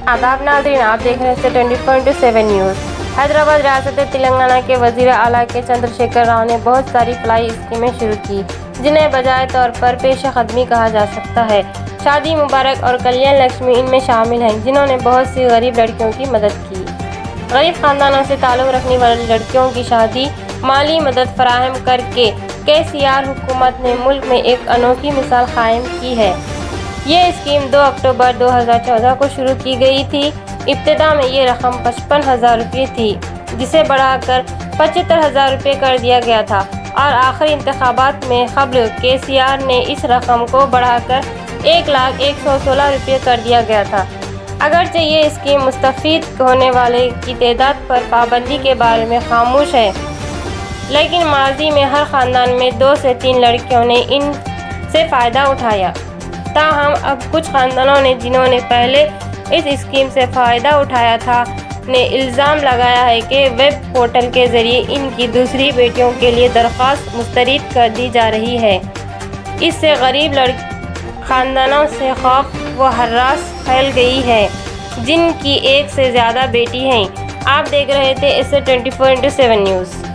आदाब नाज़रीन, आप देख रहे हैं 24/7 न्यूज़। हैदराबाद रियासत तेलंगाना के वज़ीर आला के चंद्रशेखर राव ने बहुत सारी फलाई स्कीमें शुरू की, जिन्हें बजाय तौर पर पेशा क़दमी कहा जा सकता है। शादी मुबारक और कल्याण लक्ष्मी इनमें शामिल हैं, जिन्होंने बहुत सी गरीब लड़कियों की मदद की। गरीब ख़ानदानों से ताल्लुक़ रखने वाली लड़कियों की शादी माली मदद फराहम करके केसीआर हुकूमत ने मुल्क में एक अनोखी मिसाल कायम की है। ये स्कीम 2 अक्टूबर 2014 को शुरू की गई थी। इब्तिदा में ये रकम 55,000 रुपये थी, जिसे बढ़ाकर 75,000 रुपये कर दिया गया था और आखिरी इंतखाबात में क़ब्ल केसीआर ने इस रकम को बढ़ाकर 1,01,16 रुपये कर दिया गया था। अगरचे ये स्कीम मुस्तफ़ीद होने वाले की तादाद पर पाबंदी के बारे में खामोश है, लेकिन माजी में हर ख़ानदान में 2 से 3 लड़कियों ने इनसे फ़ायदा उठाया। ताहम अब कुछ ख़ानदानों ने, जिन्होंने पहले इस स्कीम से फ़ायदा उठाया था, ने इल्ज़ाम लगाया है कि वेब पोर्टल के ज़रिए इनकी दूसरी बेटियों के लिए दरख्वास्त मुस्तरद कर दी जा रही है। इससे गरीब ख़ानदानों से खौफ व हर्रास फैल गई है, जिनकी 1 से ज़्यादा बेटी हैं। आप देख रहे थे इसे 24/7 न्यूज़।